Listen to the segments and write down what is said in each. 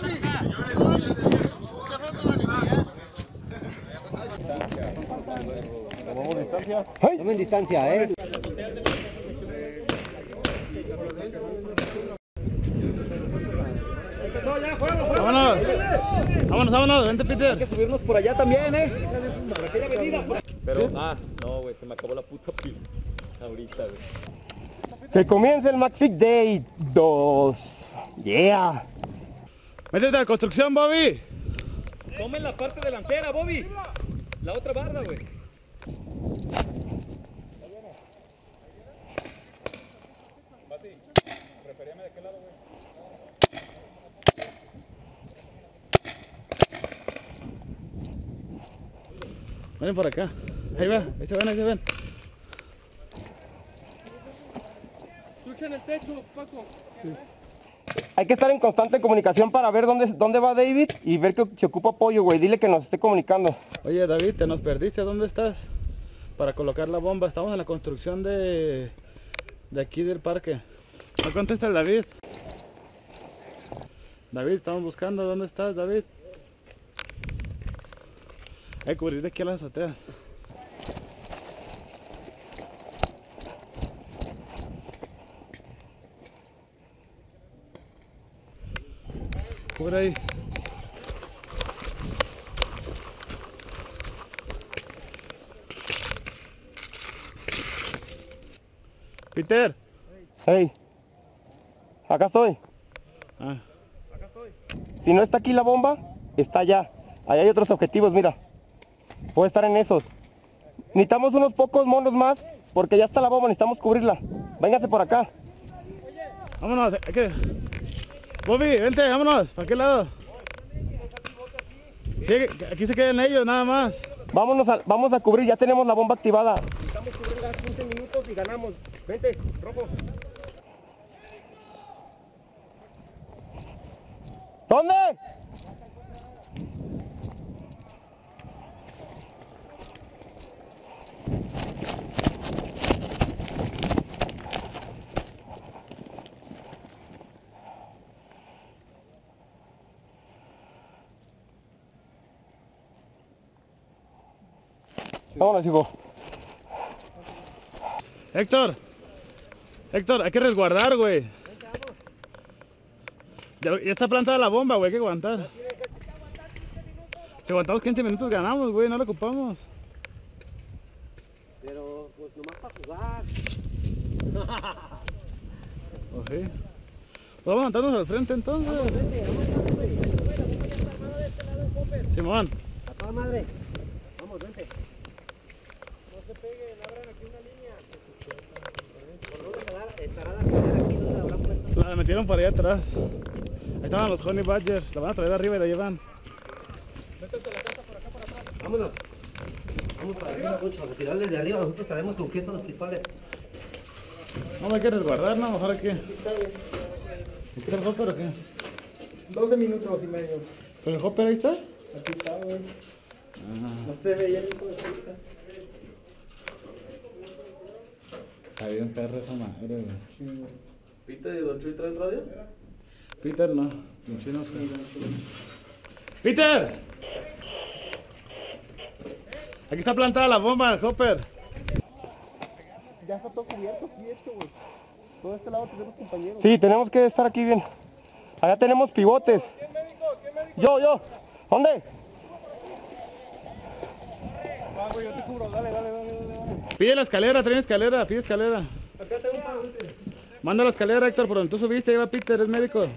¿Tomamos distancia? Tomen distancia, ¿eh? ¡Vámonos! ¡Vámonos, vámonos! ¡Vente, Peter! Hay que subirnos por allá también, ¿eh? Pero, no, güey, se me acabó la puta pila. Ahorita, güey. Que comience el Maxfic Day 2. Yeah. ¡Métete a la construcción, Bobby! Tomen la parte delantera, Bobby. La otra barra, güey. Mati, referíame de qué lado, güey. Ven por acá. Ahí va, ahí se ven, ahí se ven. Escucha en el techo, Paco. Sí. Hay que estar en constante comunicación para ver dónde va David y ver que se ocupa apoyo, güey. Dile que nos esté comunicando. Oye, David, te nos perdiste. ¿Dónde estás? Para colocar la bomba. Estamos en la construcción de aquí del parque. No contesta el David. David, estamos buscando. ¿Dónde estás, David? Hay que cubrir de aquí a la azotea. Cubre ahí. Peter. Hey. Acá estoy. Ah. Si no está aquí la bomba, está allá. Allá hay otros objetivos, mira. Puede estar en esos. Necesitamos unos pocos monos más, porque ya está la bomba, necesitamos cubrirla. Véngase por acá. Vámonos, hay que... Bobby, vente, vámonos. ¿Para qué lado? Sí, aquí se quedan ellos, nada más. Vamos a cubrir, ya tenemos la bomba activada. Necesitamos cubrirla 15 minutos y ganamos. Vente, rojo. ¿Dónde? Vámonos, hijo. Héctor, hay que resguardar, güey. Ya está plantada la bomba, güey, hay que aguantar. Si aguantamos 15 minutos ganamos, güey, no la ocupamos. Pero, pues nomás para jugar. ¿O sí? Vamos a montarnos al frente entonces. Simón. A toda madre. Vamos, vente. No se peguen, abran aquí una línea. ¿Por dónde estará la cadera aquí? ¿Dónde la habrán puesto? La metieron para allá atrás. Ahí estaban los Honey Badgers. La van a traer arriba y la llevan. Métete la casa por acá, por atrás. Vámonos. Vamos para arriba, mucho. A retirarles de arriba. Nosotros sabemos con qué son los principales. No hay que resguardar, no, mejor aquí. ¿Aquí está el hopper o qué? 12 minutos y medio. ¿Pero el hopper ahí está? Aquí está, güey. Ah, No se veía el hijo de puta. está bien perro esa madre, güey. ¿Viste de Don Chuy trae el radio? Peter no. Sí, no sé. ¡Peter! Aquí está plantada la bomba, el hopper. Ya está todo cubierto, güey. Todo este lado tenemos compañeros. Sí, tenemos que estar aquí bien. Allá tenemos pivotes. ¿Quién médico? ¿Quién médico? Yo. ¿Dónde? Ah, güey, yo te cubro. Dale. Pide la escalera, trae escalera, pide escalera. Acá tengo un paro. Manda la escalera, Héctor, por donde tú subiste, ahí va Peter, es médico.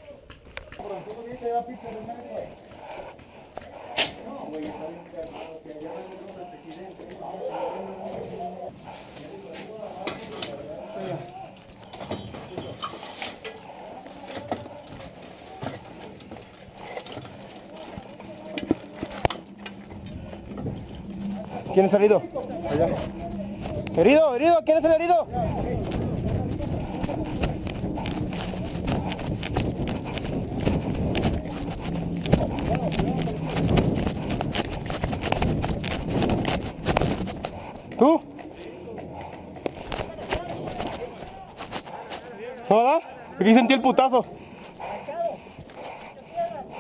¿Quién es el herido? Allá. ¡Herido! ¿Quién es el herido? ¿Tú? ¿No, verdad? Aquí sentí el putazo.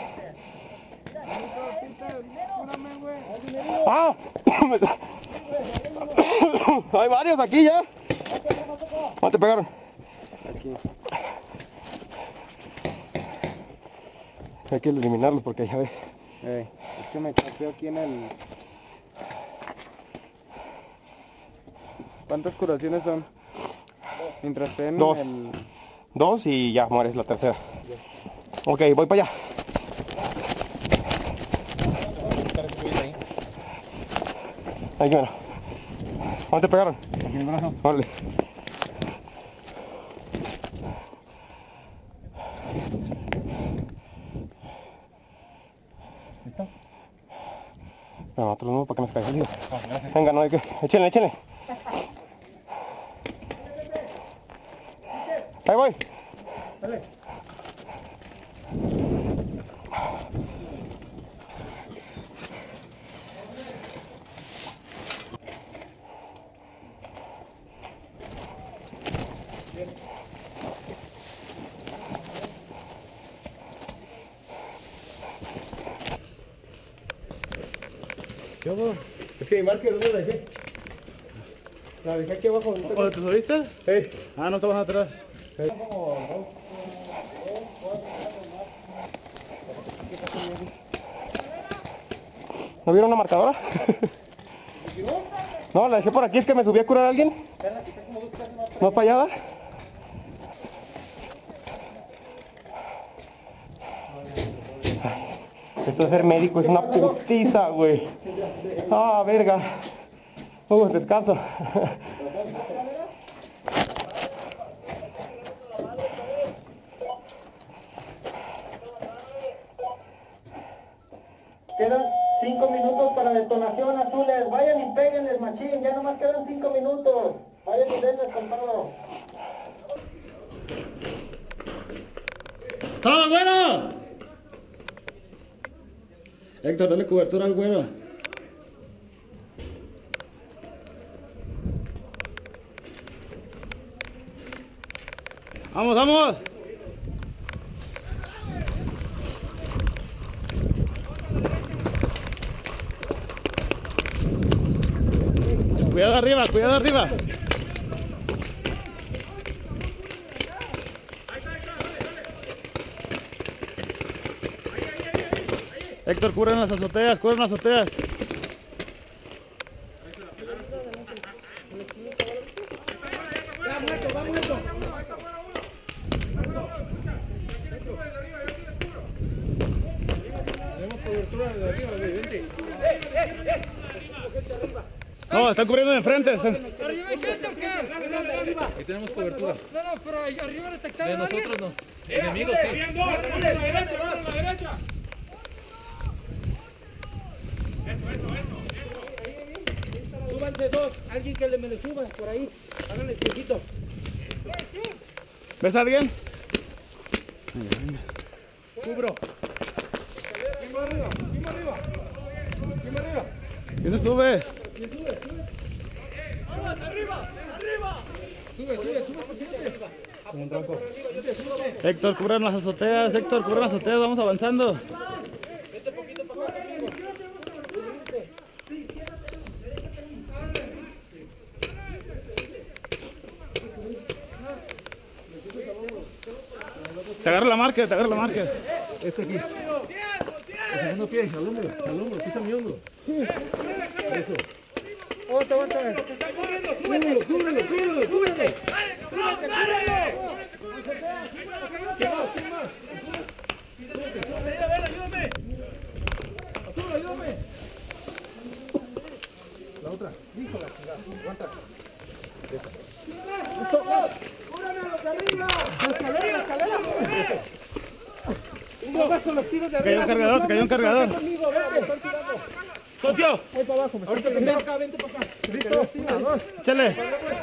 ¡Ah! Hay varios aquí ya. ¿Dónde te pegaron? Aquí. Hay que eliminarlo porque ya ves. Es que me cansé aquí en el... ¿Cuántas curaciones son? Mientras estén Dos. en el... 2 y ya mueres la tercera. Ok, voy para allá. Ahí bueno. ¿Dónde te pegaron? Aquí en el brazo. Vale. ¿Listo? No, otro no, para que nos caiga el lío. Venga, no hay que... Échenle, échenle. Ahí voy. Dale. ¿Qué hubo? Es que mi marca, ¿dónde la dejé? La dejé aquí abajo. ¿O te subiste? Sí. Ah, no estabas atrás. ¿No vieron una marcadora? No, la dejé por aquí, es que me subí a curar a alguien. ¿No es para allá? Esto de ser médico es una putiza, güey. Ah, verga. Descanso. Quedan 5 minutos para detonación, azules. Vayan y péguenles, machín. Ya nomás quedan 5 minutos. Vayan y denles con todo. ¡Todo bueno! Héctor, dale cobertura al güero. ¡Vamos, vamos! Cuidado arriba, cuidado arriba. Héctor, cubren las azoteas, cubren las azoteas. No, están cubriendo de enfrente. ¿Arriba hay gente o qué? Ahí tenemos cobertura. No, no, pero ahí arriba detectaron De a alguien. nosotros no. Enemigos, sí. ¡A la derecha! Súbanse dos, alguien que me le suba por ahí. Háganle viejito. ¿Ves a alguien? Cubro. ¿Quién se sube? Héctor, cubran las azoteas, Héctor, cubran las azoteas, vamos avanzando. Te agarra la marca, te agarra la marca. Este aquí. El segundo pie, al hombro, aquí está mi hombro. Eso. Aguanta. Cúbrelo. Ayúdame. La otra. Híjole, aguanta. Cayó un cargador, te cayó un cargador. ¡Socio! Ahorita vente para acá. Listo. Échale.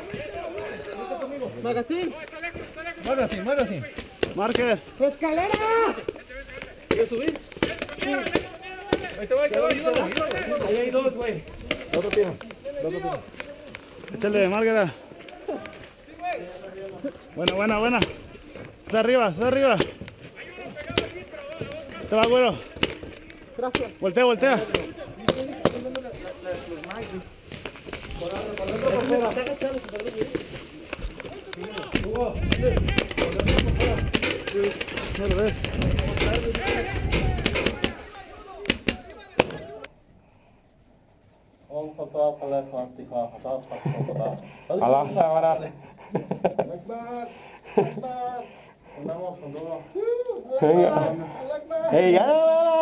Magazín. Muévase así. Marque. ¡Escalera! ¿Quieres subir? Ahí te voy, ayúdalo. Ahí hay dos, güey. La otra pierna. Échale, Márquera. Buena. Está arriba. Te va, güero. Gracias. Voltea. No lo ves. Allah sabara. Hey, ya.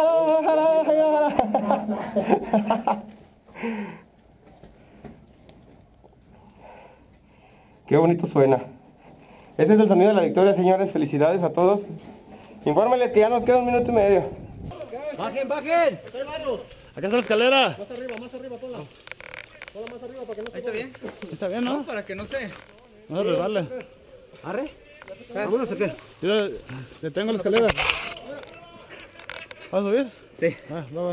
Qué bonito suena. Ese es el sonido de la victoria, señores. Felicidades a todos. Infórmenles que ya nos queda 1 minuto y medio. ¡Bajen, bajen! Acá está la escalera. Más arriba, ponla. Ponla más arriba para que no se Ahí está bien. Está bien, ¿no? Para que no se... No se resbale. ¿Arre? ¿Vámonos o qué? Yo detengo la escalera. ¿Vas a subir? Sí. Va.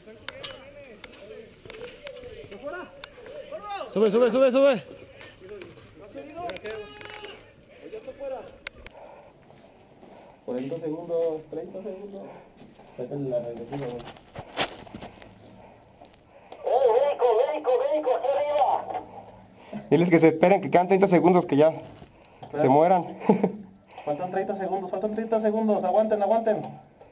Sube. 40 segundos, 30 segundos. Sáquenle la regresiva, güey. Médico, aquí arriba. Diles que se esperen, que quedan 30 segundos, que ya se mueran. Faltan 30 segundos, aguanten.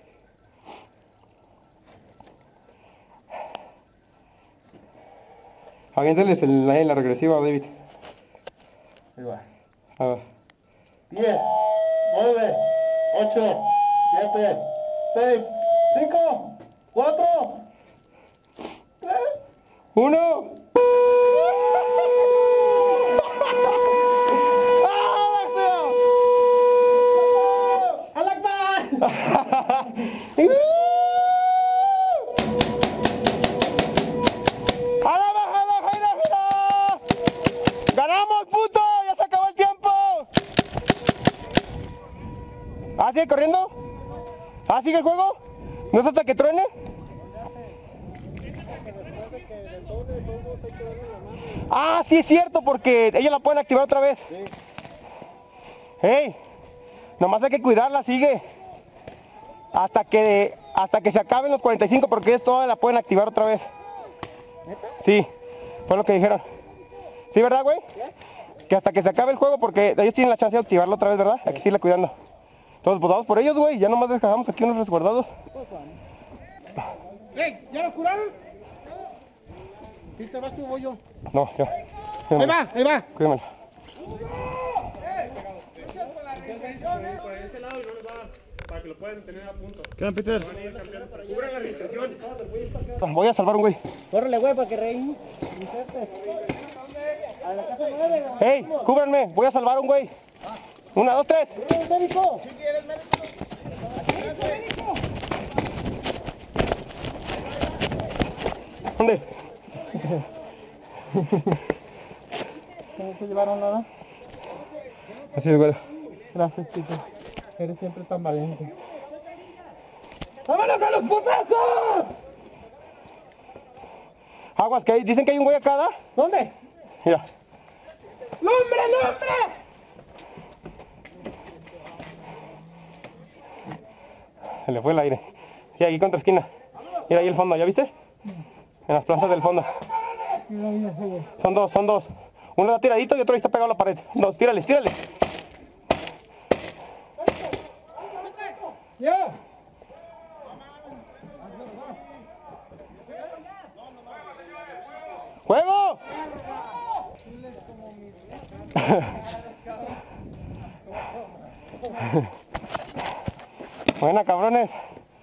Aviénteles la regresiva, David. Ahí va. A ver. 10, 9, 8, 7, 6, 5, 4, 3. 1. ¡Ganamos, puto! ¡Ya se acabó el tiempo! ¿Ah, sigue corriendo? ¿Ah, sigue el juego? ¿No es hasta que truene? Ah, sí es cierto, porque ellos la pueden activar otra vez. ¡Hey! Nomás hay que cuidarla, sigue. Hasta que se acaben los 45, porque ellos todas la pueden activar otra vez. Sí, fue lo que dijeron. ¿Sí, verdad, güey? Que hasta que se acabe el juego, porque ellos tienen la chance de activarlo otra vez, ¿verdad? Hay que seguirla cuidando. Entonces, pues vamos por ellos, güey. Ya nomás dejamos aquí unos resguardados. ¡Ey! ¿Ya lo curaron? ¿Sí te vas tú o voy yo? No, ya. Ahí va. Cuídamelo. Para que lo puedan tener a punto. ¿Qué, Peter? Cubran la registración. Voy a salvar un güey. Córrele, güey, para que reí. ¡Ey! ¡Cúbranme! Voy a salvar un güey. 1, 2, 3. ¡Médico! ¿Dónde? ¿No se llevaron nada? Así es, güey. Gracias, chico. Eres siempre tan valiente. ¡Vámonos a los putazos! Aguas, que dicen que hay un güey acá, ¿da? ¿Dónde? Mira. ¡Lumbre! Se le fue el aire. Sí, aquí contra esquina. Mira ahí el fondo, ¿ya viste? En las plantas del fondo. Son dos. Uno está tiradito y otro ahí está pegado a la pared. Dos, tírale. ¡Ya! ¡Juego! Buena, cabrones.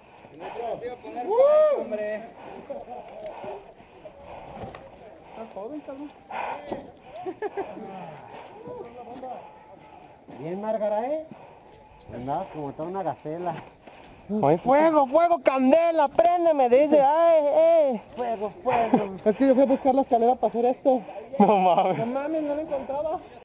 Bien, Márgara, ¿eh? Andaba como toda una gacela. ¡Ay, fuego, candela! ¡Préndeme! Dice, ¡ay, Fuego. Es que yo fui a buscar la escalera para hacer esto. No mames. No mames, no la encontraba.